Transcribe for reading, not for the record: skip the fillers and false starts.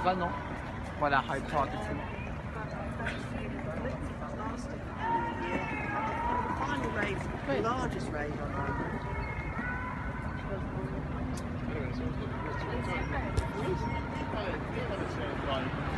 va, non? Voilà, hard talking to me. Final rave, the largest rave on Ireland. Anyway, so